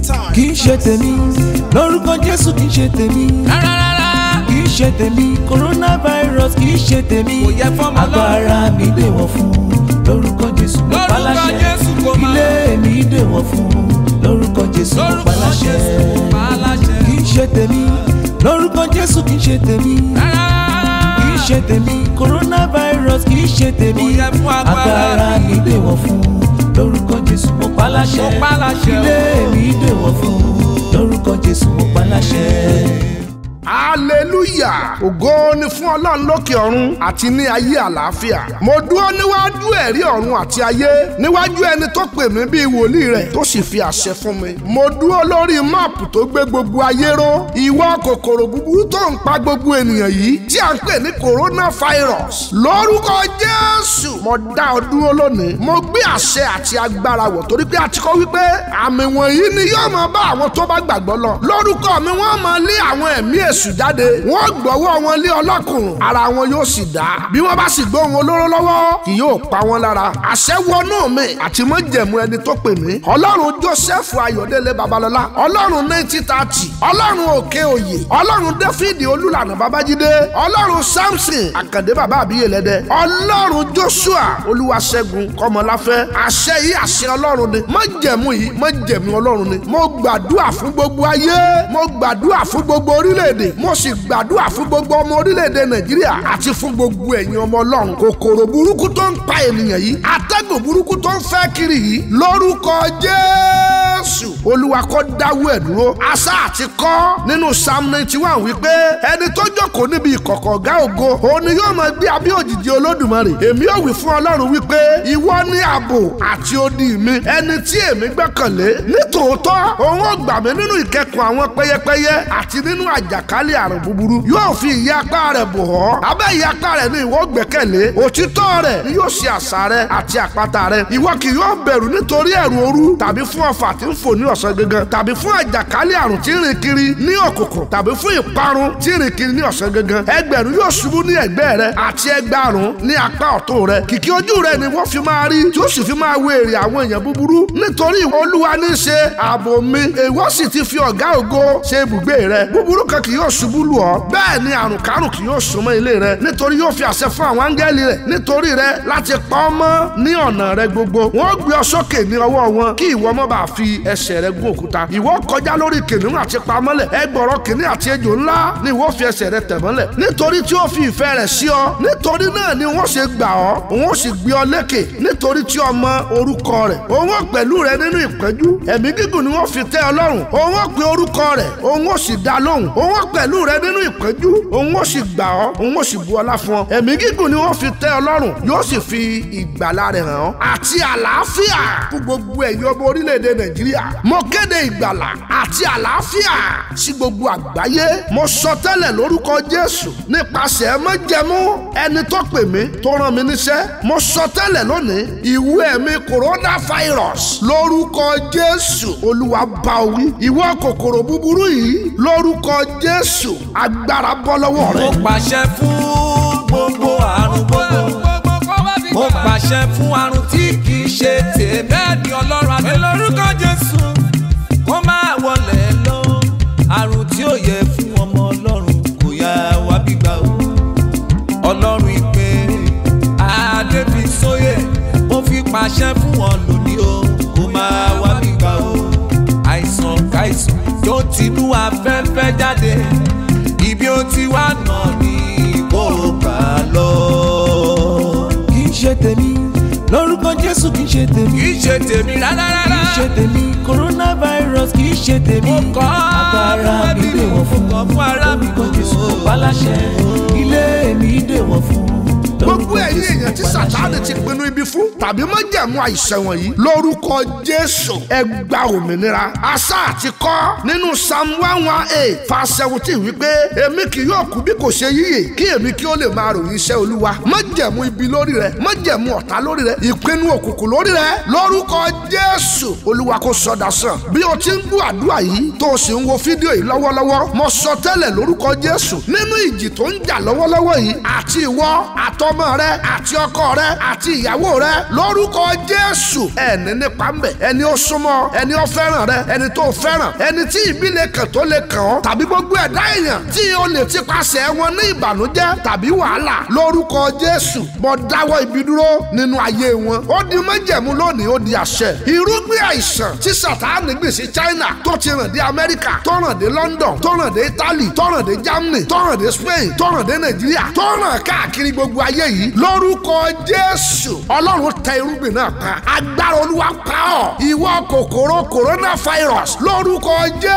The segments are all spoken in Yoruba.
kì í ṣe tèmi lórúkọ Jésù kì í ṣe tèmi kì í ṣe tèmi coronavirus kì í ṣe tèmi agbára mi dèwọ̀ fún lórúkọ Jésù mo pa láṣẹ ilé mi dèwọ̀ fún lórúkọ Jésù mo pa láṣẹ kì í ṣe tèmi lórúkọ Jésù kì í ṣe tèmi kì í ṣe tèmi coronavirus kì í ṣe tèmi agbára mi dèwọ̀ fún lórúkọ Jésù mo pa láṣẹ ilé mi dèwọ̀ fún lórúkọ Jésù mo pa láṣẹ. Hallelujah! Ògo ni fún Ọlọ́run lókè ọ̀run àti ní ayé àlàáfíà. Mo dúró níwájú ẹ̀rí ọ̀run àti ayé, níwájú ẹni tó pè mí bíi wòlíì rẹ̀ tó sì fi àṣẹ fún mi. Mo dúró lórí máàpù tó gbé gbogbo ayé ró. Ìwọ kòkòrò búburú tó ń pa gbogbo ènìyàn yìí tí à ń pè ní coronavirus. Lórúkọ Jésù, mo dá ọ dúró lónìí. Mo gbé àṣẹ àti agbára wọ̀ torí pé a ti kọ́ wípé àmì wọ̀nyí ni yóò máa bá àwọn tó bá gbàgbọ́ lọ. Lórúkọ mi wọ́n máa lé àwọn ẹ̀mí èṣù jáde, wọ́n gbọ́wọ́ wọn lé ọlọ́kùnrin, ara wọn yóò sì dá. Bí wọ́n bá sì gbóhùn olóró lọ́wọ́ kì yóò pa wọ́n lára. Àṣẹ wọnú mi àti májẹ̀mú ẹni tó pè mí. Ọlọ́run Joseph Ayọ̀délé Babalọ́lá, Ọlọ́run 1930, Ọlọ́run Òkè Òyè, Ọlọ́run Dáfídì Olúlànà Babájídé, Ọlọ́run Samson Àkàndé bàbá àbíyèlẹ́dẹ́, Ọlọ́run Joshua Olúwaṣẹ́gun Kọ́mọláfẹ́. Àṣẹ yìí àṣẹ Ọlọ́run ni, májẹ̀mú yìí májẹ̀mú Ọlọ́run ni. Mo gbàdúrà fún gbogbo ayé, mo gbàdúrà fún gbogbo orílẹ̀-èdè, mo sì gbàdúrà fún gbogbo ọmọ orílẹ̀-èdè Nàìjíríà àti fún gbogbo ẹ̀yin ọmọ Ọlọ́run. Kòkòrò burúkú tó ń pa ènìyàn yìí, atẹ́gùn burúkú tó ń fẹ́ kiri yìí, lórúkọ Jésù Olúwa kó dáwọ́ ẹ̀ dúró. Àṣà àti kọ́ nínú Psalm 91 wípé ẹni tó jókòó níbi ìkọ̀kọ̀ ọ̀gá ògo òun ni yóò máa gbé abẹ́ òjìji Olódùmarè. Èmi ò wí fún Ọlọ́run wípé ìwọ ní ààbò àti odi mi, ẹni tí èmi gbẹ́kànlé. Nítòótọ́ òun ó gbà mí nínú ìkẹkùn àwọn pẹ́yẹpẹ́yẹ àti nínú àjàkálẹ̀ àrùn búburú. Yóò fi ìyẹ́ apá rẹ̀ bò ọ́, abẹ́ ìyẹ́ apá rẹ̀ ni ìwọ gbẹ́kẹ̀lé. Òtítọ́ rẹ̀ ni yóò ṣe àṣà rẹ̀ àti àpáta rẹ̀. Ìwọ kì yóò bẹ̀rù nítorí ẹ̀rù òru, tàbí fún ọfà tí ń fò ní ọ̀sán gangan, tàbí fún àjàkálẹ̀ àrùn tí ń rìn kiri ní òkùnkùn, tàbí fún ìparun tí ń rìn kiri ní ọ̀sán gangan. Ẹgbẹ̀rún yóò ṣubú ní ẹ̀gbẹ́ rẹ̀ àti ẹgbàárùn ní apá ọ̀tún rẹ̀. Kìkì ojú rẹ̀ ni wọ́n fi máa rí, tí ó sì fi máa wo èrè àwọn èèyàn búburú. Nítorí Olúwa ní ṣe ààbò mi, ìwọ sì ti fi ọ̀gá ògo ṣe ibùgbé rẹ̀. Búburú kan kì yóò ṣubú lù ọ́, bẹ́ẹ̀ ni àrùn kárùn kì yóò súnmọ́ ilé rẹ̀. Nítorí yóò fi àṣẹ fún àwọn áńgẹ́lì rẹ̀ nítorí rẹ̀ láti pa ọ́ mọ́ ní ọ̀nà rẹ̀ gbogbo. Wọ́n gbé ọ sókè ní ọwọ́ wọn kí ìwọ má bàa fi ẹsẹ̀ rẹ̀ gún òkúta. Ìwọ kọjá lórí kìnìún àti pamọ́lẹ̀, ẹgbọ̀rọ̀ kìnìún àti ejò ńlá ni ìwọ fi ẹsẹ̀ rẹ̀ tẹ̀ mọ́lẹ̀. Nítorí tí ó fi ìfẹ́ rẹ̀ sí ọ, nítorí náà ni wọ́n ṣe gbà ọ́, òun ó sì gbé ọ lékè. Nítorí tí o mọ orúkọ rẹ̀, òun ó pẹ̀lú rẹ nínú ìpẹ́jú. Ẹ̀mí gígùn ni wọ́n fi tẹ́ ọ lọ́rùn, òun ó pe orúkọ rẹ̀, òun ó sì dá lóhùn. Òun ó pẹ̀lú rẹ nínú ìpẹ́jú, òun ó sì gbà ọ́, òun ó sì bu ọlá fún ọ. Ẹ̀mí gígùn ni wọ́n fi tẹ́ ọ lọ́rùn, yóò sì fi ìgbàlà rẹ̀ hàn ọ́ àti àlàáfíà fún gbogbo ẹ̀yin ọmọ orílẹ̀-èdè Nàìjíríà. Mo kéde ìgbàlà àti àlàáfíà sí gbogbo àgbáyé. Mo sọ tẹ́lẹ̀ lórúkọ Jésù nípasẹ̀ májẹ̀mú ẹni tó pè mí tó rán mi níṣẹ́. Mo sọ tẹ́lẹ̀ lónìí ìwé ẹ̀mí coronavirus lórúkọ Jésù Olúwa bá ọ wí. Ìwọ kòkòrò búburú yìí lórúkọ Jésù agbára bọ́ lọ́wọ́ rẹ. Mo pàṣẹ fún gbogbo àrùn gbogbo. Mo pàṣẹ fún àrùn tí kì í ṣe tèmi ní Ọlọ́run àti lórúkọ Jésù. Kó máa wọlé lọ. Àrùn tí ó yẹ fún ọmọ Ọlọ́run kò yá wá gbígbà o. Ọlọ́run ìpè Adébísóyè, mo fi pàṣẹ fún wọn lónìí o. Kó máa wá gbígbà o. Àìsàn káìsàn tó tinú afẹ́fẹ́ jáde. Ibi ó ti wá nà ní kó gbà lọ. Kì í ṣe tèmi lórúkọ Jésù kì í ṣe tèmi. Kì í ṣe tèmi rárá. Kì í ṣe tèmi coronavirus kì í ṣe tèmi. Mo kọ́ agbára mi dèwọ̀ fún lórúkọ Jésù mo pa láṣẹ ilé mi dèwọ̀ fún. Gbogbo ẹ̀yin èèyàn tí Sátánì ti pinnu ibi fún tàbí májẹ̀mú àìsàn wọ̀nyí lórúkọ Jésù ẹ gba òmìnira. Àṣà àti kọ́ nínú Psalm 118 verse 17 wípé èmi kì yóò kú bí kò ṣe yíyè kí èmi kí ó lè máa ròyìn iṣẹ́ Olúwa. Májẹ̀mú ibi lórí rẹ, májẹ̀mú ọ̀tá lórí rẹ, ìpinnu òkùnkùn lórí rẹ lórúkọ Jésù Olúwa kó sọ dasán. Bí o ti ń gbọ́ àdúrà yìí tó o sì ń wo fídíò yìí lọ́wọ́lọ́wọ́, mo sọ tẹ́lẹ̀ lórúkọ Jésù nínú ìjì tó ń jà lọ́wọ́lọ́wọ́ yìí àti ìwọ àtọmọ rẹ àti àti ọkọ rẹ àti ìyàwó rẹ lórúkọ Jésù ẹni nípa ń bẹ ẹni ó súnmọ́ ẹni ó fẹ́ràn rẹ ẹni tó fẹ́ràn ẹni tí ìbí lè kàn tó lè kàn ọ́ tàbí gbogbo ẹ̀dá èèyàn tí o lè ti pàṣẹ wọn ní ìbànújẹ́ tàbí wàhálà lórúkọ Jésù mo dáwọ́ ibi dúró nínú ayé wọn ó di májẹ̀mú lónìí ó di àṣẹ irúgbìn àìsàn tí Sátánì gbìn sí China tó ti ràn dé Amẹ́ríkà tó ràn dé London tó ràn dé Italy tó ràn dé Germany tó ràn dé Spain tó ràn dé Nàìjíríà tó ràn káàkiri gbogbo ayé yìí lórúkọ Jésù Ọlọ́run tẹ irúgbìn náà pa agbára Olúwa pa ọ́ ìwọ kòkòrò coronavirus lórúkọ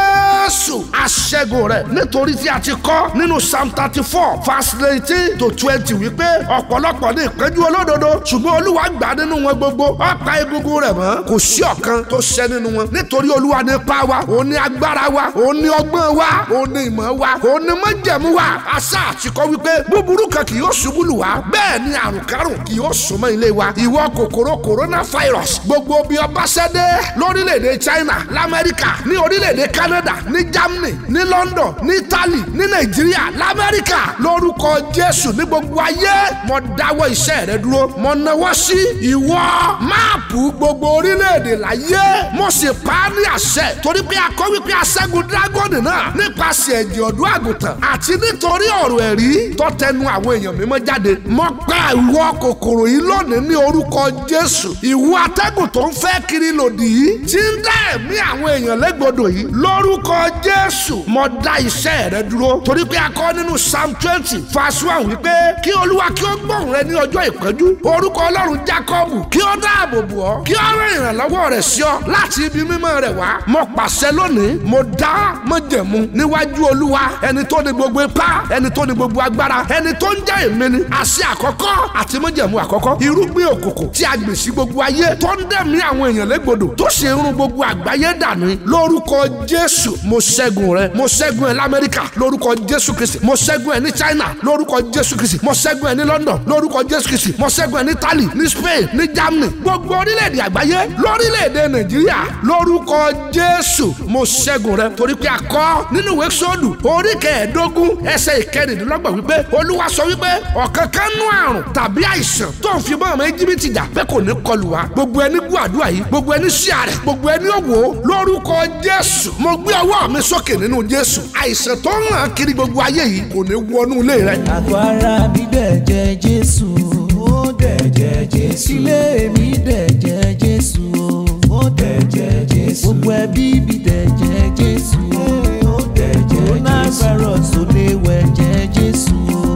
Jésù aṣẹ́gun rẹ̀ nítorí tí a ti kọ́ nínú Psalm 34 verse 19 to 20 wípé ọ̀pọ̀lọpọ̀ ní ìpẹ́jù olódodo ṣùgbọ́n Olúwa gbà nínú wọn gbogbo ó pa egungun rẹ̀ mọ́ kò sí ọ̀kan tó ṣẹ́ nínú wọn nítorí Olúwa ní ipá wa òun ní agbára wa òun ní ọgbọ́n wa òun ní ìmọ̀ wa òun ní májẹ̀mú wa àṣà àtikọ́ wípé búburú kan kì yóò ṣubú lù wá bẹ́ẹ̀ ni àrùnkárùn kì yóò súnmọ́ ilé wa ìwọ kòkòrò coronavirus gbogbo bí ọba ṣẹ́dé lórílẹ̀‐èdè China l'Amẹ́ríkà ní orílẹ̀‐èdè Canada ní Germany ní London ní Italy ní Nàìjíríà l'Amẹ́ríkà lórúkọ Jésù ní gbogbo ayé mo dáwọ́ iṣẹ́ rẹ dúró mo náwó sí ìwọ máàpù gbogbo orílẹ̀‐èdè láyé mo sì pa á ní àṣẹ torí pé a kọ wípé aṣẹ́gun dragoni náà nípasẹ̀ ẹ̀jẹ̀ ọ̀dọ́ àgùntàn àti nítorí ọ̀rọ̀ ẹ̀rí tó tẹnu àwọn èèyàn mímọ́ jáde mo pa ìwọ kòkòrò yìí lónìí ní orúkọ Jésù ìwọ atẹ́gùn tó ń fẹ́ kiri lòdì yìí tí ń dá ẹ̀mí àwọn èèyàn légbodò yìí lórúkọ Jésù mo dá iṣẹ́ rẹ dúró torí pé a kọ nínú Psalm 20 verse 1 wípé kí Olúwa kí ó gbóhùn rẹ ní ọjọ́ ìpọ́njú orúkọ Ọlọ́run Jákọ́bù kí ó dáàbò bò ọ́ kí ó rán ìrànlọ́wọ́ rẹ̀ sí ọ láti ibi mímọ́ rẹ̀ wá mo pàṣẹ lónìí mo dá májẹ̀mú níwájú Olúwa ẹni tó ní gbogbo ipá ẹni tó ní gbogbo agbára ẹni tó ń jẹ́ èmi ni àṣẹ àkọ́kọ́ àti májẹ̀mú àkọ́kọ́ irúgbìn òkùnkùn tí a gbìn sí gbogbo ayé tó ń dẹ̀mí àwọn èèyàn légbodò tó ṣe ń run gbogbo àgbáyé dànù lórúkọ Jésù mo ṣẹ́gun rẹ mo ṣẹ́gun ẹ l'Amẹ́ríkà lórúkọ Jésù Kristi mo ṣẹ́gun ẹ ní China lórúkọ Jésù Kristi mo ṣẹ́gun ẹ ní London lórúkọ Jésù Kristi mo ṣẹ́gun ẹ ní Italy ní Spain ní Germany gbogbo orílẹ̀-èdè àgbáyé lórílẹ̀-èdè Nàìjíríà lórúkọ Jésù mo ṣẹ́gun rẹ torí pé a kọ nínú ìwé Sódù orí 15 ẹsẹ̀ 13 wípé Olúwa sọ wípé ọ̀kankan nú àrùn tàbí àìsàn tó ń fi bọ́ ọmọ Íjíbítì jà pé kò ní kọlù wá gbogbo ẹni gbọ́ àdúrà yìí gbogbo ẹni ṣí àrẹ gbogbo ẹni òwò lórúkọ Jésù mo gbé ọwọ́ mi sókè nínú Jésù àìsàn tó ń hàn kiri gbogbo ayé yìí kò ní wọnú ilé rẹ. àgọ́ ara mi dẹ̀jẹ̀ Jésù ó dẹ̀jẹ̀ Jésù ilé mi dẹ̀jẹ̀ Jésù ó dẹ̀jẹ̀ Jésù gbogbo ẹbí mi dẹ̀jẹ̀ Jésù ó dẹ̀jẹ̀ Jésù coronavirus ò lè wẹ̀jẹ̀ Jésù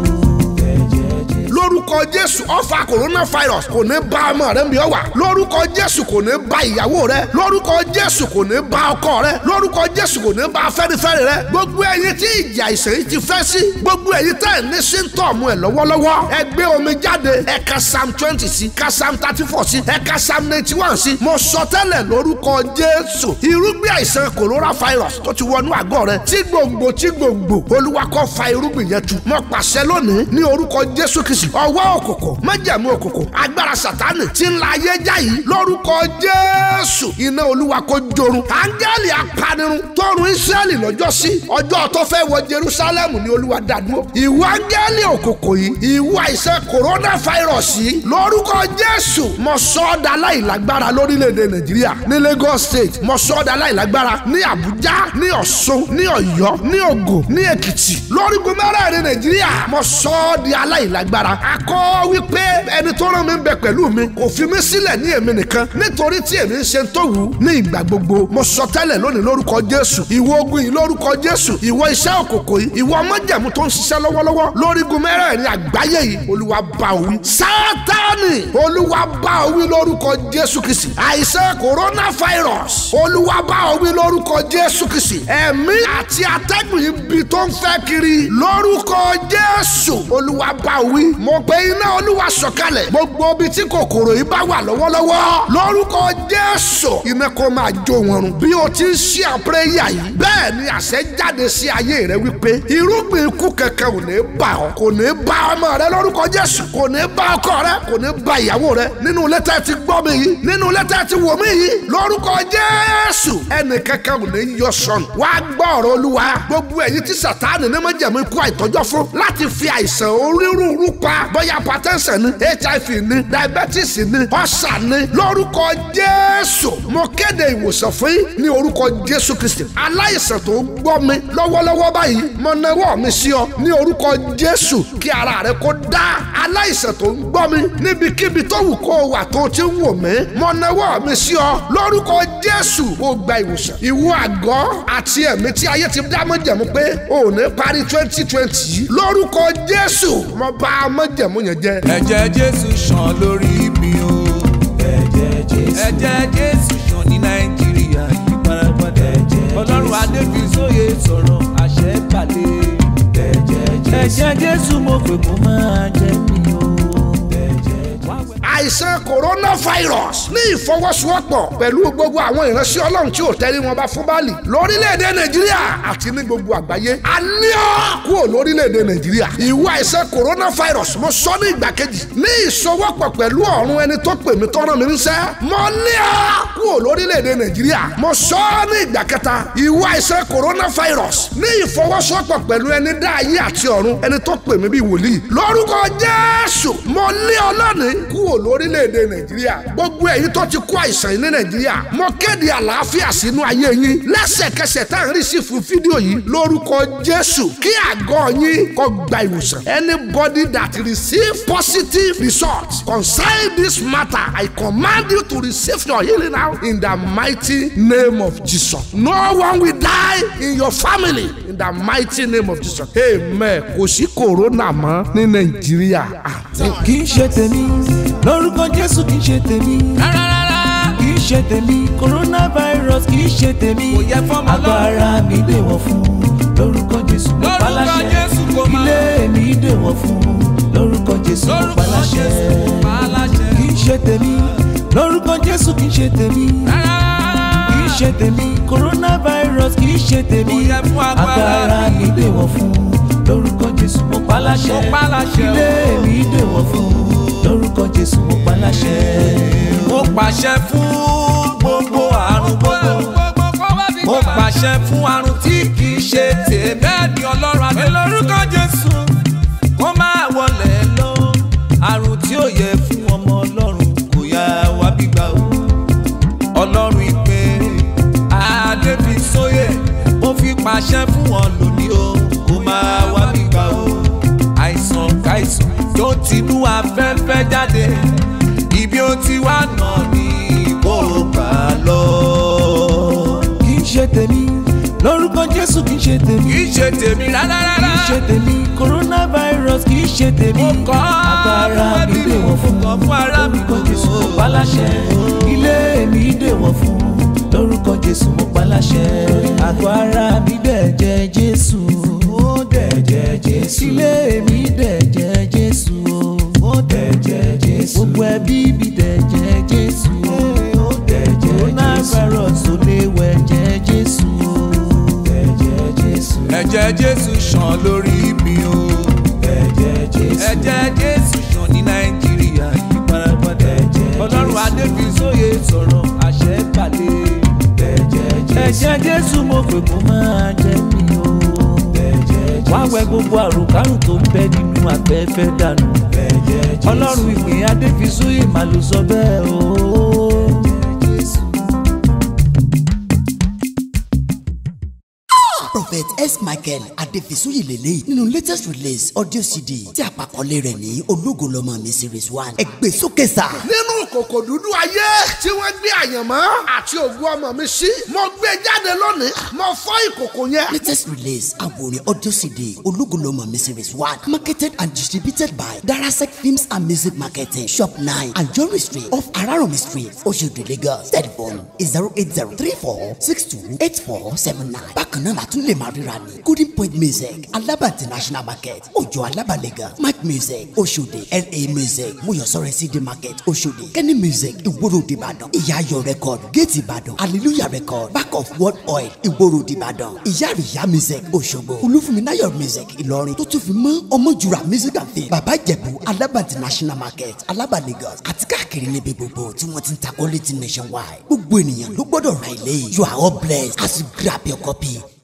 ó dẹ̀jẹ̀ Jésù. lórúkọ Jésù ọfà coronavirus kò ní bá ọmọ rẹ bí ọ wà lórúkọ Jésù kò ní bá ìyàwó rẹ lórúkọ Jésù kò ní bá ọkọ rẹ lórúkọ Jésù kò ní bá afẹ́nifẹ́re rẹ gbogbo ẹ̀yin tí ìjà àìsàn yìí ti fẹ́ sí gbogbo ẹ̀yin tẹ́ ẹ̀ ní síntọ́ọ̀mù ẹ̀ lọ́wọ́lọ́wọ́ ẹ gbé omi jáde ẹ ka Psalm 20 sí ka Psalm 34 sí ẹ ka Psalm 91 sí mo sọ tẹ́lẹ̀ lórúkọ Jésù irúgbìn àìsàn coronavirus tó ti wọnú àgọ́ rẹ tí gbòǹgbò Olúwa kó fa irúgbìn yẹn tu mo pàṣẹ lónìí ní orúkọ Jésù Kristi ọwọ́ òkùnkùn májẹ̀mú òkùnkùn agbára Sátánì tí ń la ayé já yìí lórúkọ Jésù iná Olúwa kó jorun áńgẹ́lì apanirun tó run Ísírẹ́lì lọ́jọ́ sí ọjọ́ tó fẹ́ wọ Jerúsálẹ́mù ni Olúwa dádúró ìwọ áńgẹ́lì òkùnkùn yìí ìwọ àìsàn coronavirus yìí lórúkọ Jésù mo sọ ọ́ dà láìlágbára lórílẹ̀‐èdè Nàìjíríà ní Lagos State mo sọ ọ́ dà láìlágbára ní Àbújá ní Ọ̀ṣun ní Ọ̀yọ́ ní Ògùn ní Èkìtì lórígun mẹ́rẹ̀ẹ̀rin Nàìjíríà mo sọ ọ́ di aláìlágbára akọ́ wípé ẹni tó rán mi ń bẹ pẹ̀lú mi kò fi mí sílẹ̀ ní èmi nìkan nítorí tí èmi ń ṣe tó wù ní ìgbà gbogbo mo sọ tẹ́lẹ̀ lónìí lórúkọ Jésù ìwọ ogun yìí lórúkọ Jésù ìwọ iṣẹ́ òkòkò yìí ìwọ májẹ̀mú tó ń ṣiṣẹ́ lọ́wọ́lọ́wọ́ lórígun mẹ́rẹ̀ẹ̀rin àgbáyé yìí Olúwa bá ọ wí Sátánì Olúwa bá ọ wí lórúkọ Jésù Kristi àìsàn coronavirus Olúwa bá ọ wí lórúkọ Jésù Kristi ẹ̀mí àti atẹ́gùn ibi tó ń fẹ́ kiri lórúkọ Jésù Olúwa bá ọ wí mo pe iná Olúwa sọ̀kalẹ̀ gbogbo ibi tí kòkòrò yìí bá wà lọ́wọ́lọ́wọ́ lórúkọ Jésù iná kó máa jó wọn run bí o ti ń ṣe àpẹrẹyà yìí bẹ́ẹ̀ ni àṣẹ jáde sí ayé rẹ wípé irúgbìn ikú kankan ò ní bá ọ kò ní bá ọmọ rẹ lórúkọ Jésù kò ní bá ọkọ rẹ kò ní bá ìyàwó rẹ nínú ilé tẹ́ ti gbọ́ mi yìí nínú ilé tẹ́ ti wò mí yìí lórúkọ Jésù Jésù ẹnì kankan ò ní yọ sọnù. Wá gbọ́ ọ̀rọ̀ Olúwa. Gbogbo ẹ̀yin tí Sátánì ní májẹ̀mú ikú àìtọ́jọ́ fún láti fi àìsàn onírúurú pa bóyá hypertension ni, HIV ni, diabetes ni, ọ̀sà ni, lórúkọ Jésù mo kéde ìwòsàn fún yín ní orúkọ Jésù Kristi. Aláìsàn tó ń gbọ́ mi lọ́wọ́lọ́wọ́ báyìí mo nawọ́ mi sí ọ ní orúkọ Jésù kí ara rẹ kó dá. Aláìsàn tó ń gbọ́ mi níbikíbi tó wù kó wà tó ti ń wò mí mo nawọ́ mi sí ọ lórúkọ Jésù ó gba ìwòsàn. Ìwọ àgọ́ àti ẹ̀mí tí ayé ti dá májẹ̀mú pé ò ní parí 2020 yìí lórúkọ Jésù mo bá májẹ̀mú yẹn jẹ́. Ẹ̀jẹ̀ Jésù ṣàn lórí mi o. Ẹ̀jẹ̀ Jésù ṣàn ní Nàìjíríà yìí pátápátá. Ọlọ́run Adébísóyè sọ̀rọ̀ àṣẹ balẹ̀. Ẹ̀jẹ̀ Jésù mo pè kó máa jẹ́ mi o. Àìsàn coronavirus ní ìfọwọ́sowọ́pọ̀ pẹ̀lú gbogbo àwọn ìránṣẹ́ Ọlọ́run tí ò tẹ́rí wọn bá fún Báàlì lórílẹ̀‐èdè Nàìjíríà àti ní gbogbo àgbáyé. A ní ọ́ kúrò lórílẹ̀‐èdè Nàìjíríà. Ìwọ àìsàn coronavirus mo sọ ní ìgbà kejì ní ìsowọ́pọ̀ pẹ̀lú ọ̀run ẹni tó pè mí tọ́ràn mi níṣẹ́. Mo ní ọ́ kúrò lórílẹ̀‐èdè Nàìjíríà. Mo sọ ní ìgbà kẹta. Ìwọ àìsàn coronavirus ní ìfọwọ́sowọ́pọ̀ pẹ̀lú ẹni dá ayé àti ọ̀run ẹni tó pè mí bí wòlíì. Lórúkọ Jésù mo ní ọ lónìí kúrò lórílẹ̀‐èdè Nàìjíríà. Gbogbo ẹ̀yin tó ti kó àìsàn yìí ní Nàìjíríà mo kéde àlàáfíà sínú ayé yín lẹ́sẹ̀kẹsẹ̀ tá à ń rí sí fún fídíò yìí lórúkọ Jésù kí àgọ́ yín kó gba ìwòsàn. Anybody that receive positive results concerning this matter, I command you to receive your healing now in the mighty name of Jesus. No one will die in your family in the mighty name of Jesus. Amen. Kò sí corona mọ́ ní Nàìjíríà. Kì í ṣe tèmi lórúkọ Jésù kì í ṣe tèmi. Kì í ṣe tèmi coronavirus kì í ṣe tèmi. Agbára mi dèwọ̀ fún lórúkọ Jésù mo paláṣẹ. Ilé mi dèwọ̀ fún lórúkọ Jésù mo paláṣẹ. Kì í ṣe tèmi lórúkọ Jésù kì í ṣe tèmi. Kì í ṣe tèmi coronavirus kì í ṣe tèmi. Agbára mi dèwọ̀ fún lórúkọ Jésù mo paláṣẹ. Ilé mi dèwọ̀ fún lórúkọ Jésù mo paláṣẹ. Mo pàṣẹ fún gbogbo àrùn gbogbo. Mo pàṣẹ fún àrùn tí kì í ṣe tèmi. Ẹni Ọlọ́run àti lórúkọ Jésù kó máa wọlé lọ. Àrùn tí ó yẹ fún ọmọ Ọlọ́run kò yá wá gbígbà o. Ọlọ́run ìpè Adébísóyè mo fi pàṣẹ fún wọn lónìí o kó máa wá gbígbà o. Àìsàn káìsàn tó tinú afẹ́fẹ́ jáde ibi ó ti wá nà ní kó gbà lọ. Kì í ṣe tèmi lórúkọ Jésù kì í ṣe tèmi. Kì í ṣe tèmi rárá. Kì í ṣe tèmi coronavirus kì í ṣe tèmi. Agbára mi dèwọ̀ fún lórúkọ Jésù mo paláṣẹ. Ilé mi dèwọ̀ fún lórúkọ Jésù mo paláṣẹ. Agbára mi dẹ̀jẹ̀ Jésù ó dẹ̀jẹ̀ Jésù. Ilé mi dẹ̀jẹ̀ Jésù ó dẹ̀jẹ̀ Jésù. Gbogbo ẹbí mi dẹ̀jẹ̀ Jésù ó dẹ̀jẹ̀ Jésù. Coronavirus ò lè wẹ̀jẹ̀ Jésù ó dẹ̀jẹ̀ Jésù. Ẹ̀jẹ̀ Jésù ṣàn lórí mi o. Dẹ̀jẹ̀ Jésù. Ẹ̀jẹ̀ Jésù ṣàn ní Nàìjíríà yìí pátápátá. Ọlọ́run Adébísóyè sọ̀rọ̀ àṣẹ balẹ̀. Ẹ̀jẹ̀ Jésù mo pè kó máa jẹ́ mi o. Wá wẹ gbogbo àrùnkárùn tó ń bẹ nínú afẹ́fẹ́ dànù. Ọlọ́run ìpè Adébísóyè máa ló sọ bẹ́ẹ̀ o. Prophet S. Michael Adébísóyè lélẹ́yìí nínú latest release audio CD tí àpàkọ́lé rẹ̀ ní ológo lọ́mọ mi series 1 ẹgbẹ́ sókè sá. Nínú kòkò dúdú ayé tí wọ́n gbé àyànmọ́ àti ògùn ọmọ mi sí mo gbé jáde lónìí mo fọ́ ìkòkò yẹn. Latest release àwòrán audio CD ológo lọ́mọ mi series 1 marketed and distributed by Darasec Films and Music Marketing Shop 9 Anjorin Street off Araromi Street Oshodi Lagos. Telephone is 08034628479. Bákan náà la tún lè máa ríra ní Golden Point Music Alaba International Market Ojo Alaba Lagos Mike Music Oshodi LA Music Muyosore CD Market Oshodi Kenny Music Ìwòrò Ìbàdàn, Ìyá Ayọ̀ Record Gate Ìbàdàn, Hallelujah Record Back of World Oil Ìwòrò Ìbàdàn, Ìyá Àríyá Music Òṣogbo, Olúfúnmiláyọ̀ Music Ìlọrin tó tún fi mọ́ Ọmọjúra Music and Film, Bàbá Ìjẹ̀bú Alábà International Market Alábà Lagos àti káàkiri níbi gbogbo tí wọ́n ti ń ta quality nationwide. Gbogbo ènìyàn ló gbọ́dọ̀ ra ilé yìí. You are all blessed as you grab your copy.